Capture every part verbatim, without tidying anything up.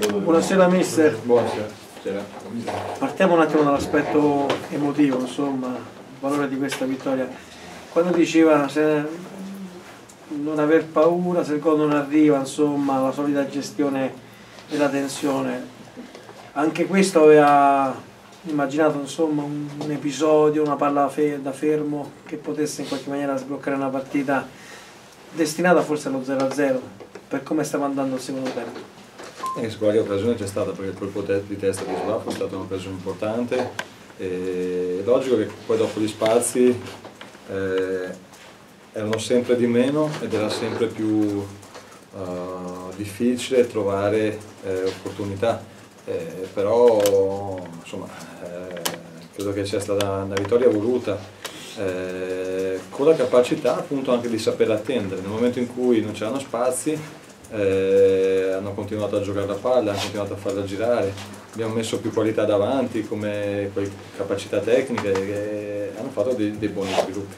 Buonasera mister. Buonasera. Partiamo un attimo dall'aspetto emotivo, insomma, il valore di questa vittoria. Quando diceva se non aver paura se il gol non arriva, insomma, la solita gestione della tensione, anche questo aveva immaginato, insomma, un, un episodio, una palla fe da fermo che potesse in qualche maniera sbloccare una partita destinata forse allo zero a zero, per come stava andando il secondo tempo. Eh, qualche occasione c'è stata, perché il colpo di testa di Sbaffo è stata un'occasione importante. È logico che poi dopo gli spazi eh, erano sempre di meno ed era sempre più uh, difficile trovare eh, opportunità, eh, però insomma eh, credo che sia stata una vittoria voluta, eh, con la capacità appunto anche di saper attendere nel momento in cui non c'erano spazi. Eh, hanno continuato a giocare la palla, hanno continuato a farla girare, abbiamo messo più qualità davanti come capacità tecniche che hanno fatto dei, dei buoni sviluppi.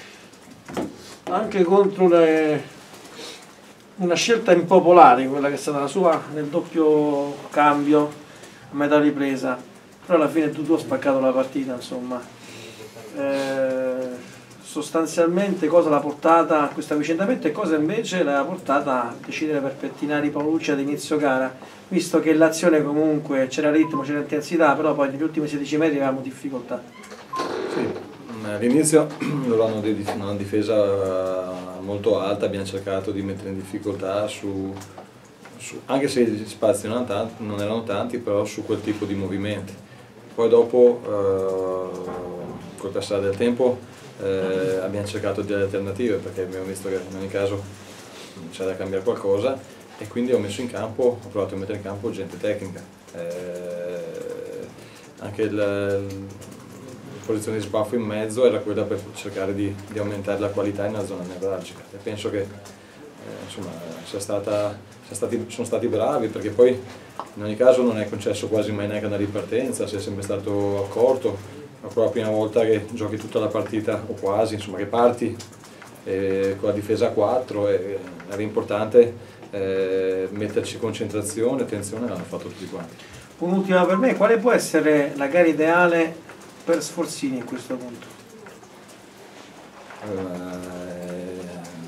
Anche contro le... una scelta impopolare, quella che è stata la sua nel doppio cambio a metà ripresa, però alla fine tu, tu hai spaccato la partita, insomma. Eh... sostanzialmente cosa l'ha portata a questo avvicendamento e cosa invece l'ha portata a decidere per pettinare i Paolucci ad inizio gara, visto che l'azione comunque c'era ritmo, c'era intensità, però poi negli ultimi sedici metri avevamo difficoltà. Sì, all'inizio loro hanno una difesa molto alta, abbiamo cercato di mettere in difficoltà su, su anche se gli spazi non erano tanti, non erano tanti, però su quel tipo di movimenti. Poi dopo eh, col passare del tempo Eh, abbiamo cercato delle alternative, perché abbiamo visto che in ogni caso c'era da cambiare qualcosa, e quindi ho messo in campo, ho provato a mettere in campo gente tecnica. Eh, anche il, la posizione di Sbaffo in mezzo era quella per cercare di, di aumentare la qualità in una zona nevralgica, e penso che eh, insomma, sia stata, sia stati, sono stati bravi, perché poi in ogni caso non è concesso quasi mai neanche una ripartenza, si è sempre stato accorto. È la prima volta che giochi tutta la partita, o quasi, insomma, che parti eh, con la difesa a quattro, e era importante eh, metterci concentrazione, attenzione, l'hanno fatto tutti quanti. Un'ultima per me, quale può essere la gara ideale per Sforzini a questo punto? Eh,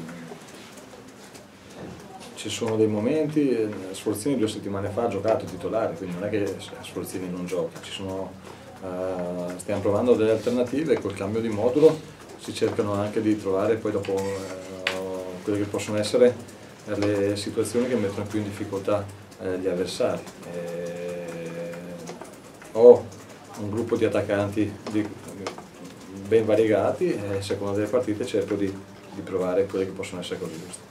ci sono dei momenti, Sforzini due settimane fa ha giocato titolare, quindi non è che Sforzini non gioca, ci sono... Uh, stiamo provando delle alternative, col cambio di modulo si cercano anche di trovare poi dopo uh, quelle che possono essere le situazioni che mettono più in difficoltà uh, gli avversari. E ho un gruppo di attaccanti di, ben variegati, e a seconda delle partite cerco di, di provare quelle che possono essere così giuste.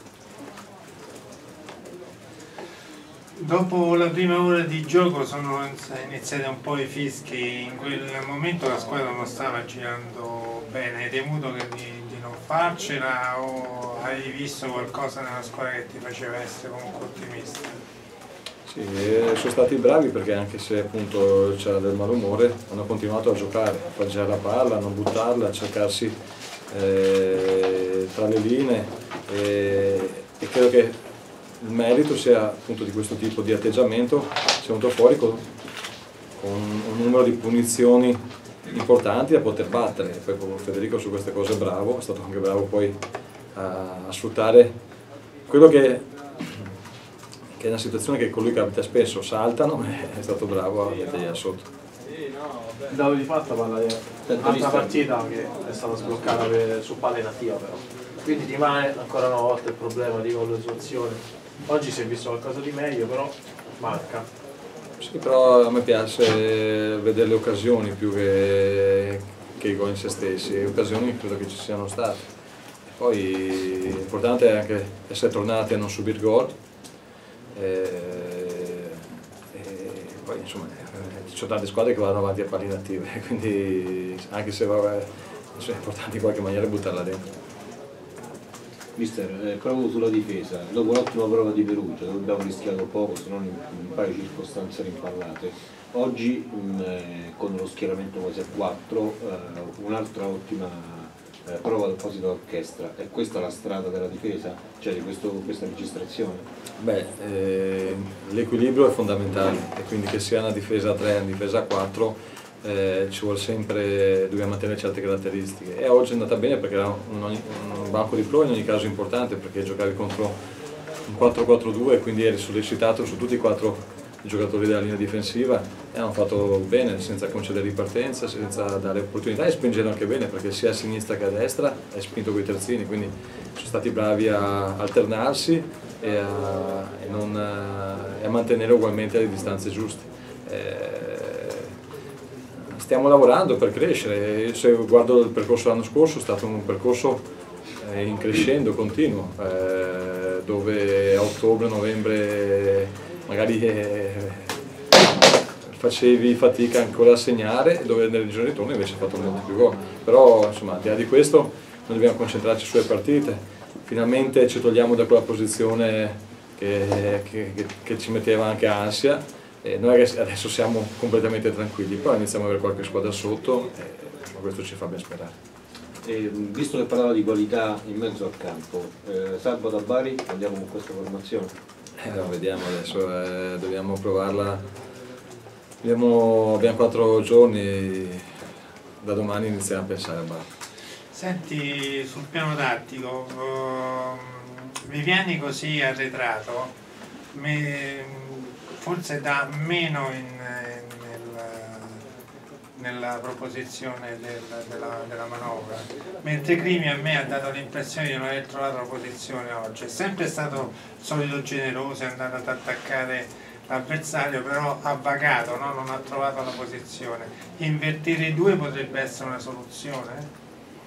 Dopo la prima ora di gioco sono iniziati un po' i fischi, in quel momento la squadra non stava girando bene, hai temuto che di, di non farcela, o hai visto qualcosa nella squadra che ti faceva essere comunque ottimista? Sì, sono stati bravi, perché anche se appunto c'era del malumore hanno continuato a giocare, a far girare la palla, a non buttarla, a cercarsi eh, tra le linee, e, e credo che il merito sia appunto di questo tipo di atteggiamento, sia venuto fuori con, con un numero di punizioni importanti da poter battere. E poi Federico su queste cose è bravo, è stato anche bravo poi a, a sfruttare quello che, che è una situazione che con lui capita spesso, saltano, e è stato bravo a mettergliela sotto. Il dato di fatto parla di un'altra partita che è stata sbloccata per, su palla inattiva, però quindi rimane ancora una volta il problema di gol situazione. Oggi si è visto qualcosa di meglio, però manca. Sì, però a me piace vedere le occasioni più che, che i gol in se stessi. Le occasioni credo che ci siano state. Poi l'importante è anche essere tornati a non subire gol. E, e poi insomma ci sono tante squadre che vanno avanti a palle inattive, quindi anche se vabbè, è importante in qualche maniera buttarla dentro. Mister, eh, proprio sulla difesa, dopo un'ottima prova di Perugia, dove abbiamo rischiato poco, se non in un paio di circostanze rimpallate, oggi mh, con lo schieramento quasi a quattro, eh, un'altra ottima eh, prova apposita orchestra, è questa la strada della difesa? Cioè di questo, questa registrazione? Beh, eh, l'equilibrio è fondamentale e quindi che sia una difesa a tre, una difesa a quattro, eh, ci vuole sempre, dobbiamo mantenere certe caratteristiche. E oggi è andata bene perché era un, un banco di prova in ogni caso importante, perché giocavi contro un quattro quattro due, quindi eri sollecitato su tutti e quattro i giocatori della linea difensiva e hanno fatto bene, senza concedere ripartenza, senza dare opportunità e spingendo anche bene, perché sia a sinistra che a destra hai spinto coi terzini, quindi sono stati bravi a alternarsi e a, e non, e a mantenere ugualmente le distanze giuste. Eh, stiamo lavorando per crescere, se guardo il percorso dell'anno scorso è stato un percorso eh, in crescendo continuo, eh, dove a ottobre, novembre magari eh, facevi fatica ancora a segnare, dove nelle giorni di ritorno invece hai fatto molti più gol. Però insomma, al di là di questo noi dobbiamo concentrarci sulle partite, finalmente ci togliamo da quella posizione che, che, che, che ci metteva anche ansia, e noi adesso siamo completamente tranquilli, poi iniziamo ad avere qualche squadra sotto e questo ci fa ben sperare. E, visto che parlava di qualità in mezzo al campo, eh, sabato a Bari andiamo con questa formazione? Eh, lo vediamo adesso, eh, dobbiamo provarla, abbiamo, abbiamo quattro giorni, da domani iniziamo a pensare a Bari. Senti, sul piano tattico, uh, Viviani così arretrato, me, forse dà meno in, nel, nella proposizione del, della, della manovra, mentre Crimi a me ha dato l'impressione di non aver trovato la posizione oggi. È sempre stato solito generoso, è andato ad attaccare l'avversario, però ha vagato, no? Non ha trovato la posizione. Invertire i due potrebbe essere una soluzione?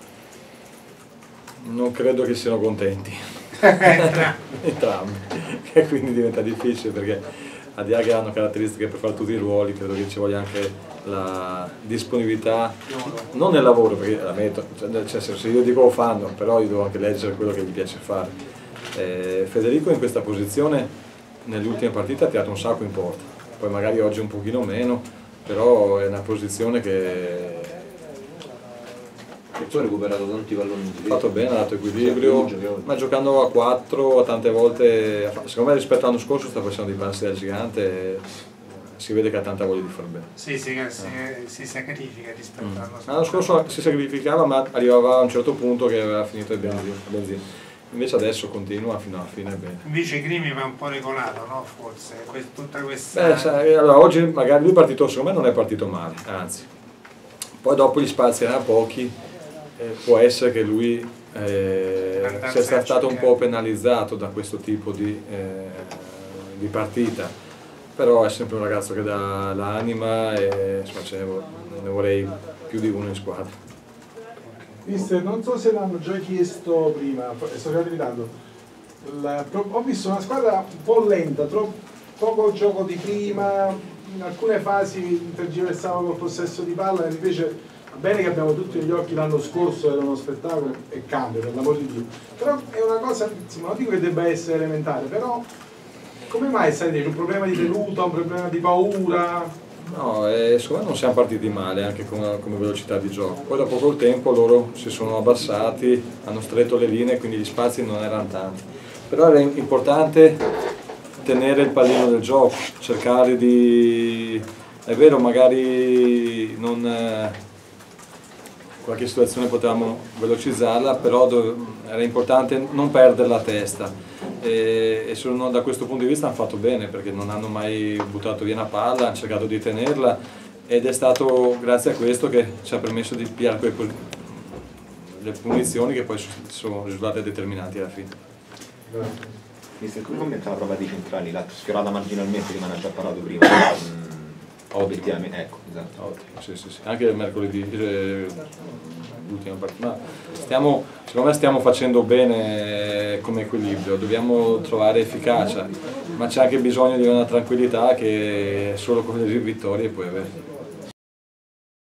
Non credo che siano contenti entrambi, e quindi diventa difficile, perché al di là che hanno caratteristiche per fare tutti i ruoli, credo che ci voglia anche la disponibilità, non nel lavoro, perché la metto, cioè, se io dico lo fanno, però io devo anche leggere quello che gli piace fare. Eh, Federico in questa posizione nelle ultime partite ha tirato un sacco in porta, poi magari oggi un pochino meno, però è una posizione che e tu hai recuperato tanti palloni in difesa. Ha fatto bene, ha dato equilibrio, ma giocando a quattro tante volte, secondo me rispetto all'anno scorso sta facendo dei passi da gigante, si vede che ha tanta voglia di far bene. Sì, si, si, si sacrifica rispetto mm. all'anno scorso. L'anno scorso si sacrificava, ma arrivava a un certo punto che aveva finito il benzina, benzina. Invece adesso continua fino alla fine bene. Invece Crimi va un po' regolato, no? Forse, que- tutta questa... Beh, sai, allora, oggi magari lui è partito, secondo me non è partito male, anzi. Poi dopo gli spazi erano pochi. Eh, può essere che lui eh, sia stato un po' penalizzato da questo tipo di, eh, di partita, però è sempre un ragazzo che dà l'anima e insomma, ce ne vorrei più di uno in squadra. Mister, non so se l'hanno già chiesto prima, sto capitando. La, ho visto una squadra un po' lenta, troppo, poco gioco di prima, in alcune fasi tergiversava col possesso di palla, e invece bene che abbiamo tutti negli occhi l'anno scorso, era uno spettacolo e cambia, per l'amor di Dio. Però è una cosa, insomma, non dico che debba essere elementare, però come mai sai, c'è un problema di tenuta, un problema di paura? No, eh, secondo me non siamo partiti male anche come, come velocità di gioco. Poi dopo col tempo loro si sono abbassati, hanno stretto le linee, quindi gli spazi non erano tanti. Però era importante tenere il pallino del gioco, cercare di... è vero, magari non... Eh, qualche situazione potevamo velocizzarla, però era importante non perdere la testa e, e sono, da questo punto di vista hanno fatto bene, perché non hanno mai buttato via una palla, hanno cercato di tenerla ed è stato grazie a questo che ci ha permesso di pigliare quelle, le punizioni che poi sono risultate determinanti alla fine. Mister, come commenta la prova dei centrali? L'ha sfiorata marginalmente, che me ne ha già parlato prima. Obiettivamente, ecco, esatto. Ottimo, sì, sì, sì. Anche mercoledì, eh, l'ultima partita. Ma stiamo, secondo me stiamo facendo bene come equilibrio, dobbiamo trovare efficacia, ma c'è anche bisogno di una tranquillità che solo con le vittorie puoi avere.